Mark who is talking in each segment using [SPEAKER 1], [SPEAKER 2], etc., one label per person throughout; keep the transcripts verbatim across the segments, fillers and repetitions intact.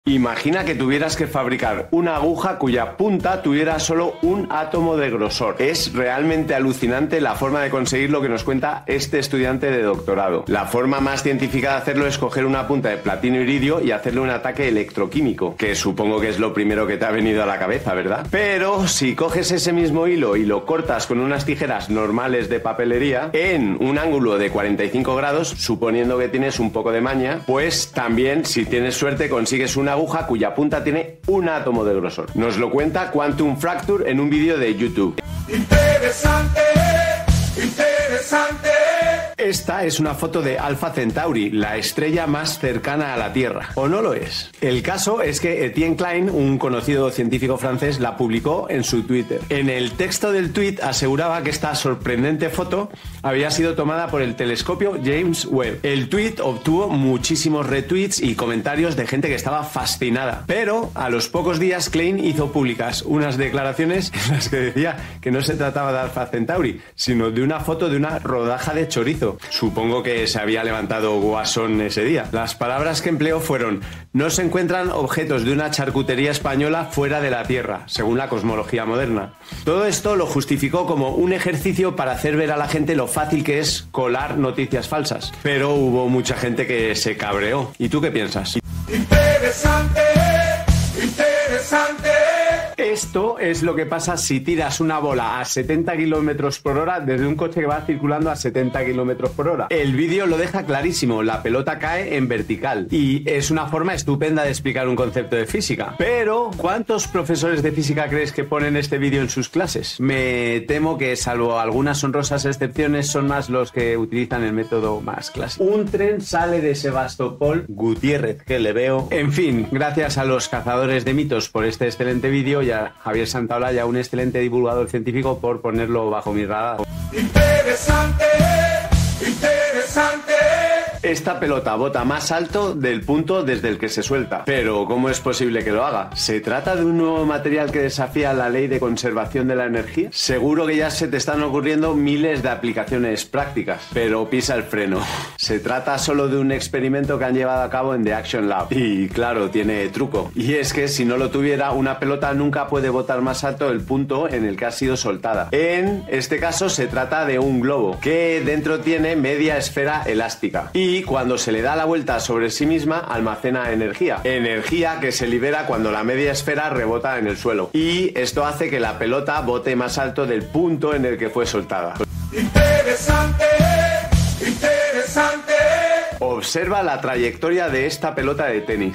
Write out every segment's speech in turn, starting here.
[SPEAKER 1] Imagina que tuvieras que fabricar una aguja cuya punta tuviera solo un átomo de grosor. Es realmente alucinante la forma de conseguir lo que nos cuenta este estudiante de doctorado. La forma más científica de hacerlo es coger una punta de platino iridio y hacerle un ataque electroquímico, que supongo que es lo primero que te ha venido a la cabeza, ¿verdad? Pero si coges ese mismo hilo y lo cortas con unas tijeras normales de papelería en un ángulo de cuarenta y cinco grados, suponiendo que tienes un poco de maña, pues también, si tienes suerte, consigues una aguja cuya punta tiene un átomo de grosor. Nos lo cuenta Quantum Fracture en un vídeo de YouTube.
[SPEAKER 2] Interesante, interesante.
[SPEAKER 1] Esta es una foto de Alpha Centauri, la estrella más cercana a la Tierra. ¿O no lo es? El caso es que Etienne Klein, un conocido científico francés, la publicó en su Twitter. En el texto del tweet aseguraba que esta sorprendente foto había sido tomada por el telescopio James Webb. El tweet obtuvo muchísimos retweets y comentarios de gente que estaba fascinada. Pero a los pocos días Klein hizo públicas unas declaraciones en las que decía que no se trataba de Alpha Centauri, sino de una foto de una rodaja de chorizo. Supongo que se había levantado guasón ese día. Las palabras que empleó fueron: no se encuentran objetos de una charcutería española fuera de la Tierra, según la cosmología moderna. Todo esto lo justificó como un ejercicio para hacer ver a la gente lo fácil que es colar noticias falsas. Pero hubo mucha gente que se cabreó. ¿Y tú qué piensas?
[SPEAKER 2] Interesante, interesante.
[SPEAKER 1] Esto es lo que pasa si tiras una bola a setenta kilómetros por hora desde un coche que va circulando a setenta kilómetros por hora. El vídeo lo deja clarísimo, la pelota cae en vertical y es una forma estupenda de explicar un concepto de física. Pero, ¿cuántos profesores de física crees que ponen este vídeo en sus clases? Me temo que, salvo algunas honrosas excepciones, son más los que utilizan el método más clásico. Un tren sale de Sebastopol, Gutiérrez, que le veo. En fin, gracias a los cazadores de mitos por este excelente vídeo y a Javier Santaolalla, un excelente divulgador científico, por ponerlo bajo mi radar.
[SPEAKER 2] Interesante, interesante.
[SPEAKER 1] Esta pelota bota más alto del punto desde el que se suelta. Pero, ¿cómo es posible que lo haga? ¿Se trata de un nuevo material que desafía la ley de conservación de la energía? Seguro que ya se te están ocurriendo miles de aplicaciones prácticas, pero pisa el freno. Se trata solo de un experimento que han llevado a cabo en The Action Lab. Y claro, tiene truco. Y es que si no lo tuviera, una pelota nunca puede botar más alto del punto en el que ha sido soltada. En este caso se trata de un globo, que dentro tiene media esfera elástica. Y Y cuando se le da la vuelta sobre sí misma, almacena energía. Energía que se libera cuando la media esfera rebota en el suelo. Y esto hace que la pelota bote más alto del punto en el que fue soltada.
[SPEAKER 2] Interesante, interesante.
[SPEAKER 1] Observa la trayectoria de esta pelota de tenis.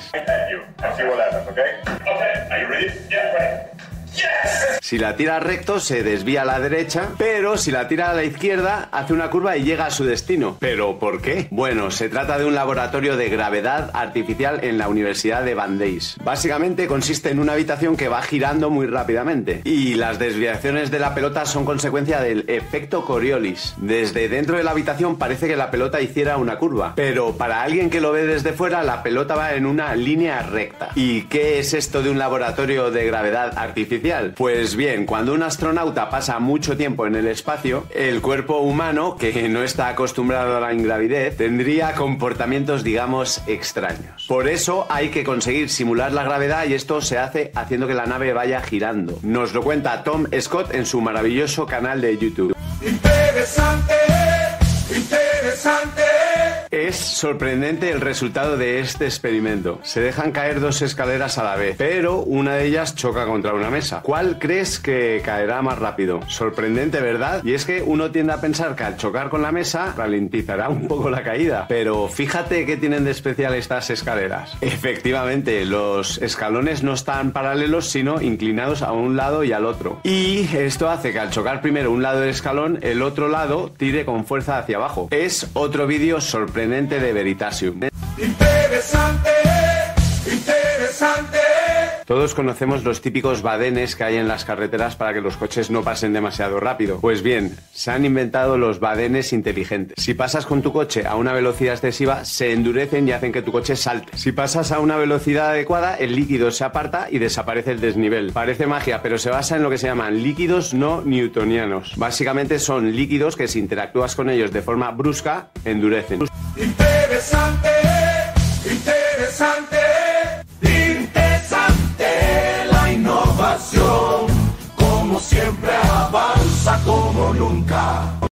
[SPEAKER 1] Si la tira recto se desvía a la derecha, pero si la tira a la izquierda hace una curva y llega a su destino. ¿Pero por qué? Bueno, se trata de un laboratorio de gravedad artificial en la Universidad de Brandeis. Básicamente consiste en una habitación que va girando muy rápidamente y las desviaciones de la pelota son consecuencia del efecto Coriolis. Desde dentro de la habitación parece que la pelota hiciera una curva, pero para alguien que lo ve desde fuera la pelota va en una línea recta. ¿Y qué es esto de un laboratorio de gravedad artificial? Pues bien, cuando un astronauta pasa mucho tiempo en el espacio, el cuerpo humano, que no está acostumbrado a la ingravidez, tendría comportamientos, digamos, extraños. Por eso hay que conseguir simular la gravedad y esto se hace haciendo que la nave vaya girando. Nos lo cuenta Tom Scott en su maravilloso canal de YouTube.
[SPEAKER 2] Interesante, interesante.
[SPEAKER 1] Es sorprendente el resultado de este experimento. Se dejan caer dos escaleras a la vez, pero una de ellas choca contra una mesa. ¿Cuál crees que caerá más rápido? Sorprendente, ¿verdad? Y es que uno tiende a pensar que al chocar con la mesa ralentizará un poco la caída. Pero fíjate qué tienen de especial estas escaleras. Efectivamente, los escalones no están paralelos, sino inclinados a un lado y al otro. Y esto hace que al chocar primero un lado del escalón, el otro lado tire con fuerza hacia abajo. Es otro vídeo sorprendente de Veritasium.
[SPEAKER 2] Interesante, interesante.
[SPEAKER 1] Todos conocemos los típicos badenes que hay en las carreteras para que los coches no pasen demasiado rápido. Pues bien, se han inventado los badenes inteligentes. Si pasas con tu coche a una velocidad excesiva, se endurecen y hacen que tu coche salte. Si pasas a una velocidad adecuada, el líquido se aparta y desaparece el desnivel. Parece magia, pero se basa en lo que se llaman líquidos no newtonianos. Básicamente son líquidos que si interactúas con ellos de forma brusca, endurecen.
[SPEAKER 2] Interesante, interesante. como siempre, avanza como nunca.